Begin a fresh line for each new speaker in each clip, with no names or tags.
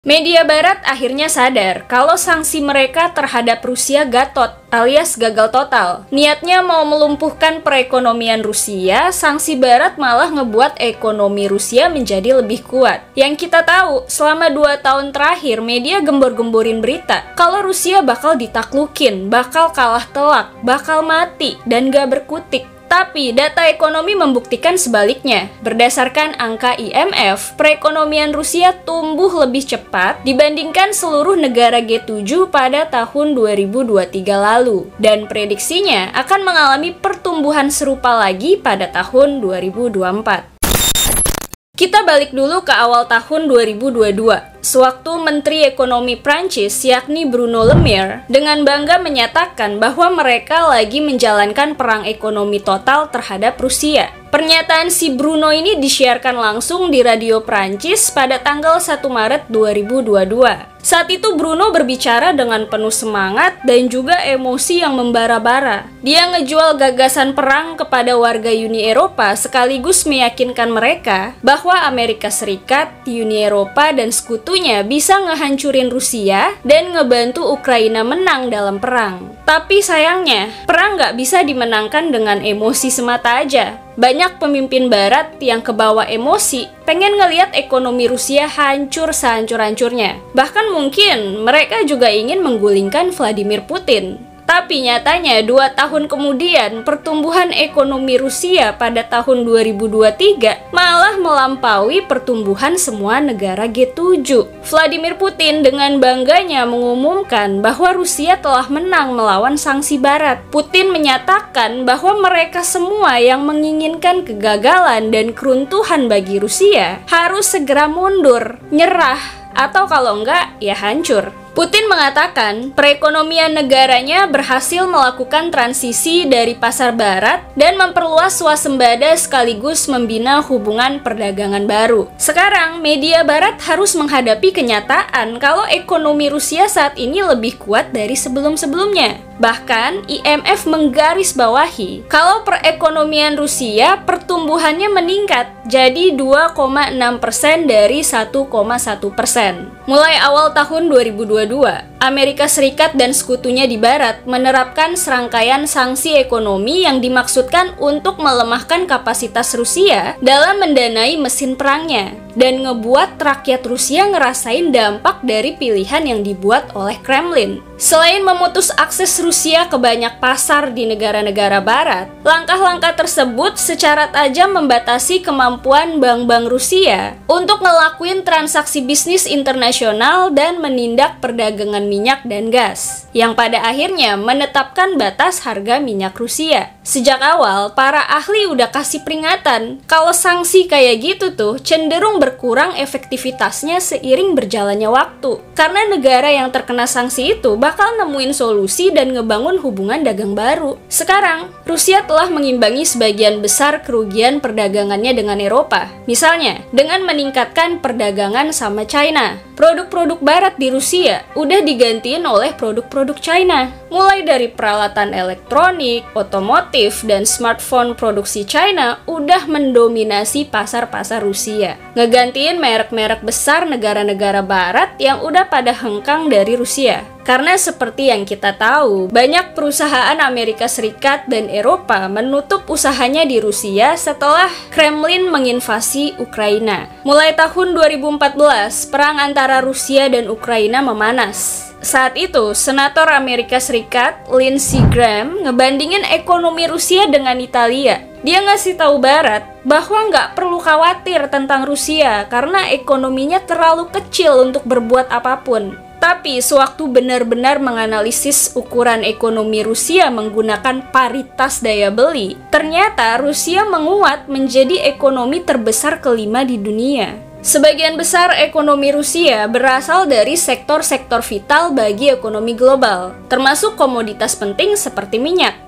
Media Barat akhirnya sadar kalau sanksi mereka terhadap Rusia gatot alias gagal total. Niatnya mau melumpuhkan perekonomian Rusia, sanksi Barat malah ngebuat ekonomi Rusia menjadi lebih kuat. Yang kita tahu, selama 2 tahun terakhir media gembor-gemborin berita kalau Rusia bakal ditaklukin, bakal kalah telak, bakal mati, dan gak berkutik. Tapi data ekonomi membuktikan sebaliknya. Berdasarkan angka IMF, perekonomian Rusia tumbuh lebih cepat dibandingkan seluruh negara G7 pada tahun 2023 lalu. Dan prediksinya akan mengalami pertumbuhan serupa lagi pada tahun 2024. Kita balik dulu ke awal tahun 2022. Sewaktu Menteri Ekonomi Prancis yakni Bruno Le Maire dengan bangga menyatakan bahwa mereka lagi menjalankan perang ekonomi total terhadap Rusia. Pernyataan si Bruno ini disiarkan langsung di radio Prancis pada tanggal 1 Maret 2022. Saat itu Bruno berbicara dengan penuh semangat dan juga emosi yang membara-bara. Dia ngejual gagasan perang kepada warga Uni Eropa sekaligus meyakinkan mereka bahwa Amerika Serikat, Uni Eropa, dan sekutunya bisa ngehancurin Rusia dan ngebantu Ukraina menang dalam perang. Tapi sayangnya, perang nggak bisa dimenangkan dengan emosi semata aja. Banyak pemimpin barat yang kebawa emosi, pengen ngelihat ekonomi Rusia hancur sehancur-hancurnya. Bahkan mungkin mereka juga ingin menggulingkan Vladimir Putin. Tapi nyatanya 2 tahun kemudian pertumbuhan ekonomi Rusia pada tahun 2023 malah melampaui pertumbuhan semua negara G7. Vladimir Putin dengan bangganya mengumumkan bahwa Rusia telah menang melawan sanksi Barat. Putin menyatakan bahwa mereka semua yang menginginkan kegagalan dan keruntuhan bagi Rusia harus segera mundur, nyerah, atau kalau enggak, ya hancur. Putin mengatakan perekonomian negaranya berhasil melakukan transisi dari pasar barat dan memperluas swasembada sekaligus membina hubungan perdagangan baru. Sekarang, media barat harus menghadapi kenyataan kalau ekonomi Rusia saat ini lebih kuat dari sebelum-sebelumnya. Bahkan, IMF menggarisbawahi kalau perekonomian Rusia pertumbuhannya meningkat jadi 2,6% dari 1,1%. Mulai awal tahun 2022, Amerika Serikat dan sekutunya di Barat menerapkan serangkaian sanksi ekonomi yang dimaksudkan untuk melemahkan kapasitas Rusia dalam mendanai mesin perangnya dan ngebuat rakyat Rusia ngerasain dampak dari pilihan yang dibuat oleh Kremlin. Selain memutus akses Rusia ke banyak pasar di negara-negara Barat, langkah-langkah tersebut secara tajam membatasi kemampuan bank-bank Rusia untuk ngelakuin transaksi bisnis internasional dan menindak perdagangan minyak dan gas, yang pada akhirnya menetapkan batas harga minyak Rusia. Sejak awal, para ahli udah kasih peringatan kalau sanksi kayak gitu tuh cenderung berkurang efektivitasnya seiring berjalannya waktu. Karena negara yang terkena sanksi itu bakal nemuin solusi dan ngebangun hubungan dagang baru. Sekarang, Rusia telah mengimbangi sebagian besar kerugian perdagangannya dengan Eropa. Misalnya, dengan meningkatkan perdagangan sama China. Produk-produk barat di Rusia udah digantiin oleh produk-produk China. Mulai dari peralatan elektronik, otomotif, dan smartphone produksi China udah mendominasi pasar-pasar Rusia. Ngegantiin merek-merek besar negara-negara barat yang udah pada hengkang dari Rusia. Karena seperti yang kita tahu, banyak perusahaan Amerika Serikat dan Eropa menutup usahanya di Rusia setelah Kremlin menginvasi Ukraina. Mulai tahun 2014, perang antara Rusia dan Ukraina memanas. Saat itu, Senator Amerika Serikat Lindsey Graham ngebandingin ekonomi Rusia dengan Italia. Dia ngasih tahu Barat bahwa nggak perlu khawatir tentang Rusia karena ekonominya terlalu kecil untuk berbuat apapun. Tapi sewaktu benar-benar menganalisis ukuran ekonomi Rusia menggunakan paritas daya beli, ternyata Rusia menguat menjadi ekonomi terbesar kelima di dunia. Sebagian besar ekonomi Rusia berasal dari sektor-sektor vital bagi ekonomi global, termasuk komoditas penting seperti minyak.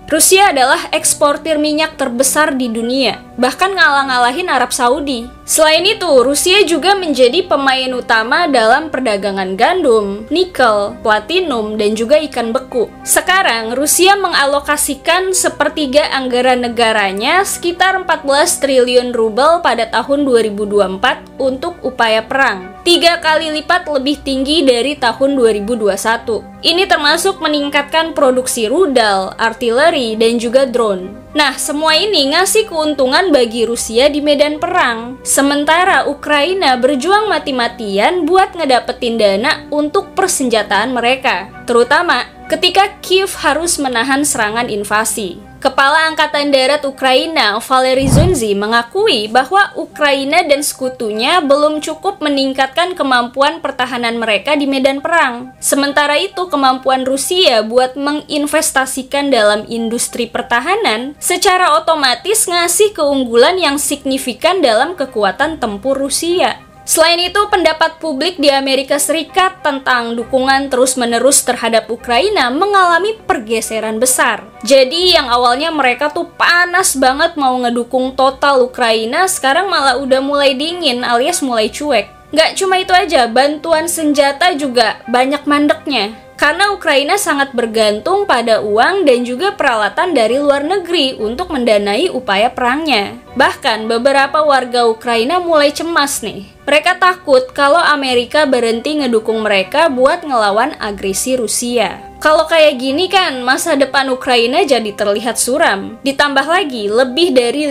Rusia adalah eksportir minyak terbesar di dunia, bahkan ngalah-ngalahin Arab Saudi. Selain itu, Rusia juga menjadi pemain utama dalam perdagangan gandum, nikel, platinum, dan juga ikan beku. Sekarang, Rusia mengalokasikan sepertiga anggaran negaranya sekitar 14 triliun rubel pada tahun 2024 untuk upaya perang. 3 kali lipat lebih tinggi dari tahun 2021. Ini termasuk meningkatkan produksi rudal, artileri, dan juga drone. Nah, semua ini ngasih keuntungan bagi Rusia di medan perang. Sementara Ukraina berjuang mati-matian buat ngedapetin dana untuk persenjataan mereka. Terutama ketika Kiev harus menahan serangan invasi. Kepala Angkatan Darat Ukraina, Valery Zunzi, mengakui bahwa Ukraina dan sekutunya belum cukup meningkatkan kemampuan pertahanan mereka di medan perang. Sementara itu, kemampuan Rusia buat menginvestasikan dalam industri pertahanan secara otomatis ngasih keunggulan yang signifikan dalam kekuatan tempur Rusia. Selain itu, pendapat publik di Amerika Serikat tentang dukungan terus-menerus terhadap Ukraina mengalami pergeseran besar. Jadi yang awalnya mereka tuh panas banget mau ngedukung total Ukraina, sekarang malah udah mulai dingin alias mulai cuek. Nggak cuma itu aja, bantuan senjata juga banyak mandeknya. Karena Ukraina sangat bergantung pada uang dan juga peralatan dari luar negeri untuk mendanai upaya perangnya. Bahkan beberapa warga Ukraina mulai cemas nih. Mereka takut kalau Amerika berhenti ngedukung mereka buat ngelawan agresi Rusia. Kalau kayak gini kan, masa depan Ukraina jadi terlihat suram. Ditambah lagi, lebih dari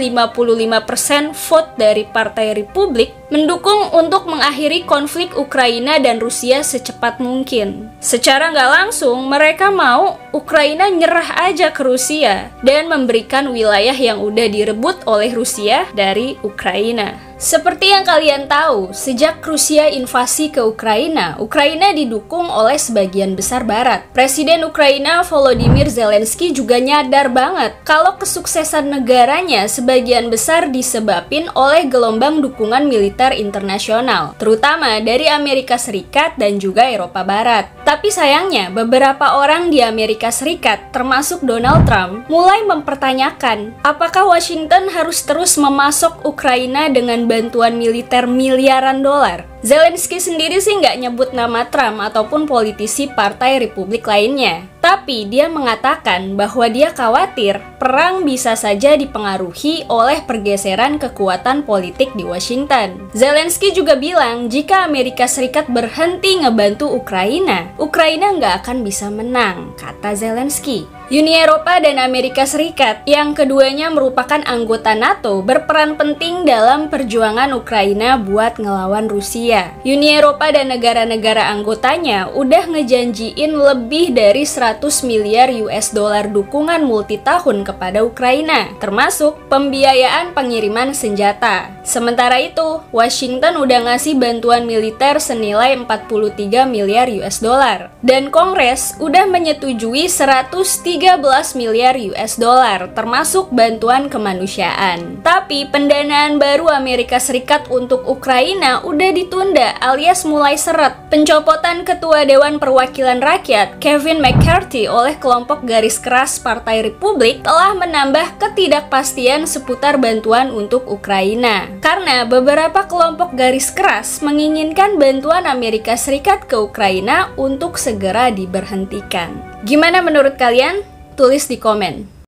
55% vote dari Partai Republik mendukung untuk mengakhiri konflik Ukraina dan Rusia secepat mungkin. Secara nggak langsung, mereka mau Ukraina nyerah aja ke Rusia dan memberikan wilayah yang udah direbut oleh Rusia dari Ukraina. Seperti yang kalian tahu, sejak Rusia invasi ke Ukraina, Ukraina didukung oleh sebagian besar Barat. Presiden Ukraina Volodymyr Zelensky juga nyadar banget kalau kesuksesan negaranya sebagian besar disebabin oleh gelombang dukungan militer internasional, terutama dari Amerika Serikat dan juga Eropa Barat. Tapi sayangnya, beberapa orang di Amerika Serikat, termasuk Donald Trump, mulai mempertanyakan apakah Washington harus terus memasok Ukraina dengan bantuan militer miliaran dolar. Zelensky sendiri sih nggak nyebut nama Trump ataupun politisi Partai Republik lainnya. Tapi dia mengatakan bahwa dia khawatir perang bisa saja dipengaruhi oleh pergeseran kekuatan politik di Washington. Zelensky juga bilang jika Amerika Serikat berhenti ngebantu Ukraina, Ukraina nggak akan bisa menang, kata Zelensky. Uni Eropa dan Amerika Serikat, yang keduanya merupakan anggota NATO, berperan penting dalam perjuangan Ukraina buat ngelawan Rusia. Uni Eropa dan negara-negara anggotanya udah ngejanjiin lebih dari 100 miliar US dollar dukungan multitahun kepada Ukraina, termasuk pembiayaan pengiriman senjata. Sementara itu, Washington udah ngasih bantuan militer senilai 43 miliar US dollar. Dan Kongres udah menyetujui 113 miliar US dollar, termasuk bantuan kemanusiaan. Tapi pendanaan baru Amerika Serikat untuk Ukraina udah ditunda alias mulai seret. Pencopotan Ketua Dewan Perwakilan Rakyat Kevin McCarthy oleh kelompok garis keras Partai Republik telah menambah ketidakpastian seputar bantuan untuk Ukraina. Karena beberapa kelompok garis keras menginginkan bantuan Amerika Serikat ke Ukraina untuk segera diberhentikan. Gimana menurut kalian? Tulis di komen.